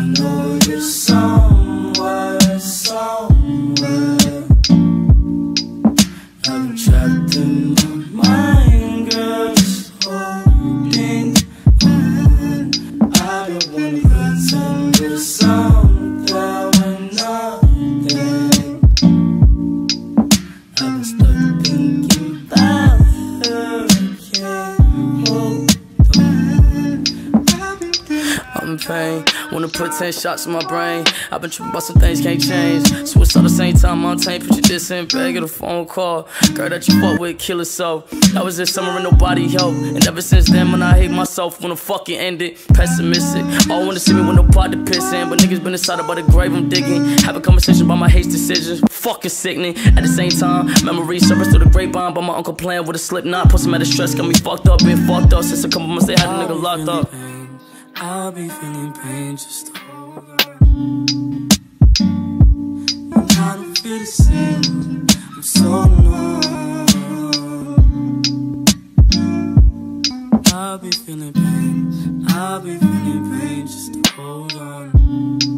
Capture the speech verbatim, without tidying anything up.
know you're somewhere, somewhere. I've been trapped in my mind, girl, just holding on. I don't wanna pretend to something when nothing. I've been stuck thinking about her, can't hold on. I'm in pain, wanna put ten shots in my brain. I've been tripping about some things can't change. Suicide at the same time, I'm tamed. Put your diss in bag, get a phone call. Girl that you fuck with, kill herself. That was this summer and nobody helped. And ever since then, when I hate myself, wanna fucking end it. Pessimistic, all wanna see me with no pot to piss in. But niggas been inside about the grave I'm digging. Have a conversation about my hate decisions. Fucking sickening. At the same time, memories surface through the grapevine. But my uncle playing with a slip knot. Put some out of stress, got me fucked up, been fucked up. Since a couple months they had a nigga locked up. I'll be feeling pain, just hold on. And I don't feel the same, I'm so numb. I'll be feeling pain, I'll be feeling pain, just hold on.